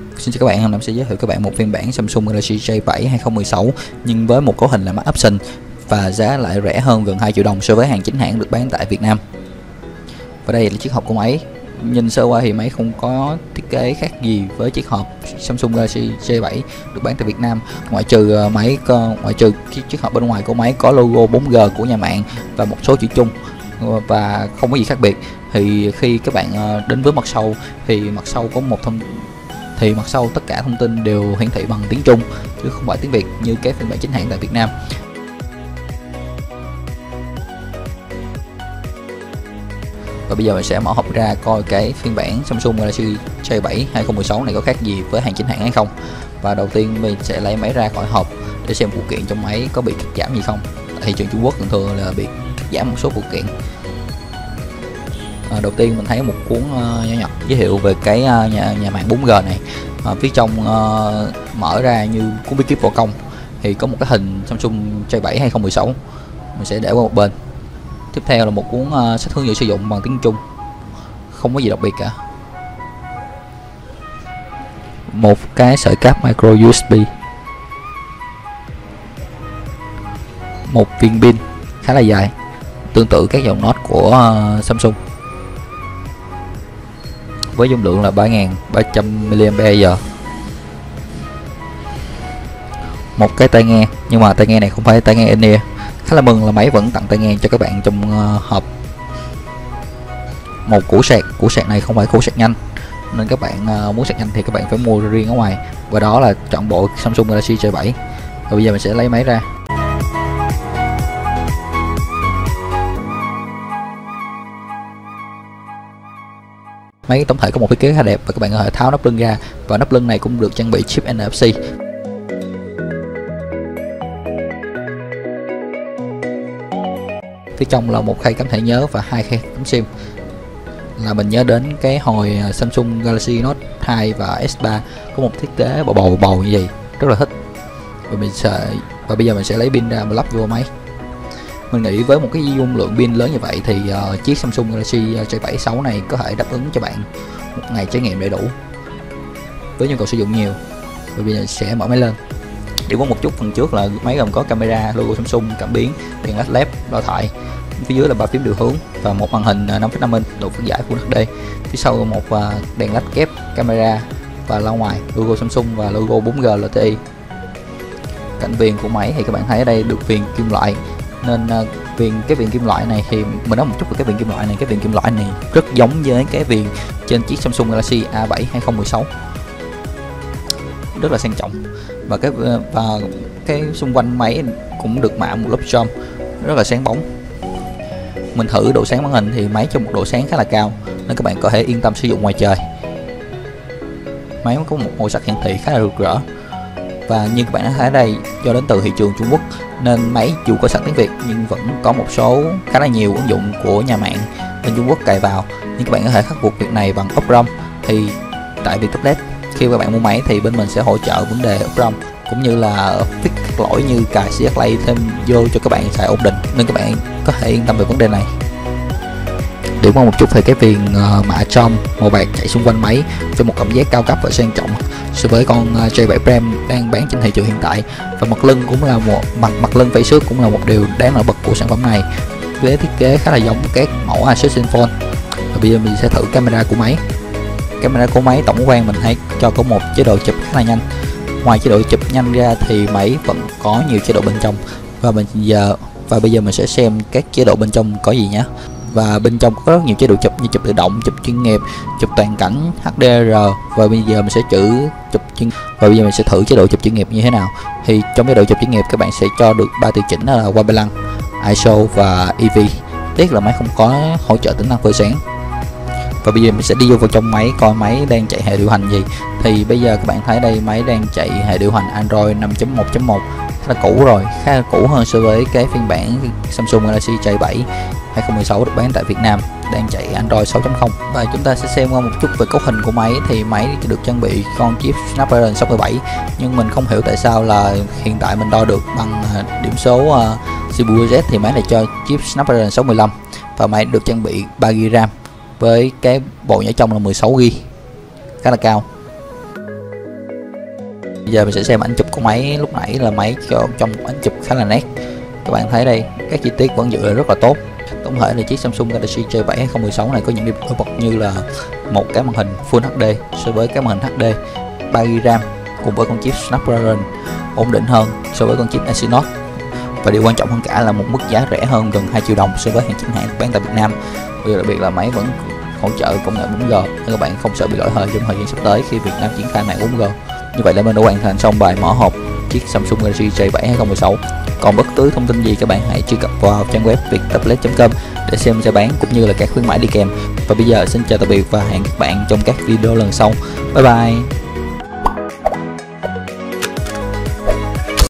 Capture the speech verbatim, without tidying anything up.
Xin chào các bạn, hôm nay mình sẽ giới thiệu các bạn một phiên bản Samsung Galaxy J bảy hai không một sáu nhưng với một cấu hình là Max Option và giá lại rẻ hơn gần hai triệu đồng so với hàng chính hãng được bán tại Việt Nam. Và đây là chiếc hộp của máy. Nhìn sơ qua thì máy không có thiết kế khác gì với chiếc hộp Samsung Galaxy J bảy được bán tại Việt Nam, ngoại trừ máy ngoại trừ chiếc hộp bên ngoài của máy có logo bốn G của nhà mạng và một số chữ chung, và không có gì khác biệt. Thì khi các bạn đến với mặt sau thì mặt sau có một thông thì mặt sau tất cả thông tin đều hiển thị bằng tiếng Trung chứ không phải tiếng Việt như các phiên bản chính hãng tại Việt Nam. Và bây giờ mình sẽ mở hộp ra coi cái phiên bản Samsung Galaxy J bảy hai không một sáu này có khác gì với hàng chính hãng hay không. Và đầu tiên mình sẽ lấy máy ra khỏi hộp để xem phụ kiện trong máy có bị cắt giảm gì không. Tại thị trường Trung Quốc thường thường là bị cắt giảm một số phụ kiện. À, đầu tiên mình thấy một cuốn uh, nhỏ nhặt giới thiệu về cái uh, nhà, nhà mạng bốn G này. À, phía trong uh, mở ra như cuốn bí kíp võ công thì có một cái hình Samsung J bảy hai không một sáu, mình sẽ để qua một bên. Tiếp theo là một cuốn uh, sách hướng dẫn sử dụng bằng tiếng Trung, không có gì đặc biệt cả. Một cái sợi cáp micro u ét bê, một viên pin khá là dài, tương tự các dòng Note của uh, Samsung, với dung lượng là ba nghìn ba trăm mi li am pe giờ. Một cái tai nghe, nhưng mà tai nghe này không phải tai nghe in-ear. Khá là mừng là máy vẫn tặng tai nghe cho các bạn trong uh, hộp. Một củ sạc, củ sạc này không phải củ sạc nhanh, nên các bạn uh, muốn sạc nhanh thì các bạn phải mua riêng ở ngoài. Và đó là trọn bộ Samsung Galaxy J bảy. Và bây giờ mình sẽ lấy máy ra. Máy tổng thể có một thiết kế khá đẹp và các bạn có thể tháo nắp lưng ra, và nắp lưng này cũng được trang bị chip N F C. Phía trong là một khay cắm thẻ nhớ và hai khay cắm sim. Là mình nhớ đến cái hồi Samsung Galaxy Note hai và S ba có một thiết kế bầu bầu bầu như vậy, rất là thích. Và mình sẽ và bây giờ mình sẽ lấy pin ra và lắp vô máy. Mình nghĩ với một cái dung lượng pin lớn như vậy thì uh, chiếc Samsung Galaxy J bảy sáu này có thể đáp ứng cho bạn một ngày trải nghiệm đầy đủ với nhu cầu sử dụng nhiều. Và bây giờ sẽ mở máy lên. Điểm có một chút phần trước là máy gồm có camera, logo Samsung, cảm biến, đèn led led, loa thoại. Phía dưới là ba phím điều hướng và một màn hình năm phẩy năm inch độ phân giải Full hát đê. Phía sau một uh, đèn led kép, camera và loa ngoài, logo Samsung và logo bốn G L T E. Cạnh viền của máy thì các bạn thấy ở đây được viền kim loại, nên uh, viền cái viền kim loại này thì mình nói một chút về cái viền kim loại này. Cái viền kim loại này rất giống với cái viền trên chiếc Samsung Galaxy A bảy hai không một sáu, rất là sang trọng. Và cái và cái xung quanh máy cũng được mạ một lớp chrom rất là sáng bóng. Mình thử độ sáng màn hình thì máy cho một độ sáng khá là cao, nên các bạn có thể yên tâm sử dụng ngoài trời. Máy có một màu sắc hiển thị khá là rực rỡ. Và như các bạn thấy ở đây, do đến từ thị trường Trung Quốc nên máy dù có sẵn tiếng Việt nhưng vẫn có một số khá là nhiều ứng dụng của nhà mạng bên Trung Quốc cài vào. Nhưng các bạn có thể khắc phục việc này bằng Oprom. Thì tại Viettablet, khi các bạn mua máy thì bên mình sẽ hỗ trợ vấn đề Oprom cũng như là fix các lỗi như cài xê ét Lite thêm vô cho các bạn xài ổn định, nên các bạn có thể yên tâm về vấn đề này. Điểm qua một chút về cái viền uh, mạ chrom màu bạc chạy xung quanh máy cho một cảm giác cao cấp và sang trọng so với con uh, J bảy Prime đang bán trên thị trường hiện tại. Và mặt lưng cũng là một mặt mặt lưng face xước cũng là một điều đáng nổi bật của sản phẩm này, với thiết kế khá là giống các mẫu Asus Zenfone. Và bây giờ mình sẽ thử camera của máy. Camera của máy tổng quan mình thấy cho có một chế độ chụp khá là nhanh. Ngoài chế độ chụp nhanh ra thì máy vẫn có nhiều chế độ bên trong, và mình giờ và bây giờ mình sẽ xem các chế độ bên trong có gì nhé. Và bên trong có rất nhiều chế độ chụp như chụp tự động, chụp chuyên nghiệp, chụp toàn cảnh H D R. Và bây giờ mình sẽ chữ chụp chuyên và bây giờ mình sẽ thử chế độ chụp chuyên nghiệp như thế nào. Thì trong chế độ chụp chuyên nghiệp các bạn sẽ cho được ba tiêu chỉnh, đó là White Balance, i ét o và E V. Tiếc là máy không có hỗ trợ tính năng phơi sáng. Và bây giờ mình sẽ đi vô vào trong máy coi máy đang chạy hệ điều hành gì. Thì bây giờ các bạn thấy đây, máy đang chạy hệ điều hành Android năm chấm một chấm một, khá là cũ rồi, khá là cũ hơn so với cái phiên bản Samsung Galaxy J bảy hai không một sáu được bán tại Việt Nam, đang chạy Android sáu chấm không. Và chúng ta sẽ xem qua một chút về cấu hình của máy. Thì máy được trang bị con chip Snapdragon sáu mươi bảy, nhưng mình không hiểu tại sao là hiện tại mình đo được bằng điểm số uh, xê pê u Z thì máy này cho chip Snapdragon sáu mươi lăm, và máy được trang bị ba gi ga bai RAM với cái bộ nhớ trong là mười sáu gi ga bai, khá là cao. Bây giờ mình sẽ xem ảnh chụp của máy lúc nãy, là máy cho trong ảnh chụp khá là nét. Các bạn thấy đây, các chi tiết vẫn giữ rất là tốt. Tổng thể thì chiếc Samsung Galaxy J bảy hai không một sáu này có những điểm nổi bật như là một cái màn hình Full hát đê so với cái màn hình hát đê, ba gi-ga-bai RAM cùng với con chip Snapdragon ổn định hơn so với con chip Exynos. Và điều quan trọng hơn cả là một mức giá rẻ hơn gần hai triệu đồng so với hàng chính hãng bán tại Việt Nam. Điều đặc biệt là máy vẫn hỗ trợ công nghệ bốn G nên các bạn không sợ bị lỗi thời trong thời gian sắp tới khi Việt Nam triển khai mạng bốn G. Như vậy là mình đã hoàn thành xong bài mở hộp chiếc Samsung Galaxy J bảy hai không một sáu. Còn bất cứ thông tin gì các bạn hãy truy cập vào trang web viettablet chấm com để xem giá bán cũng như là các khuyến mãi đi kèm. Và bây giờ xin chào tạm biệt và hẹn các bạn trong các video lần sau. Bye bye.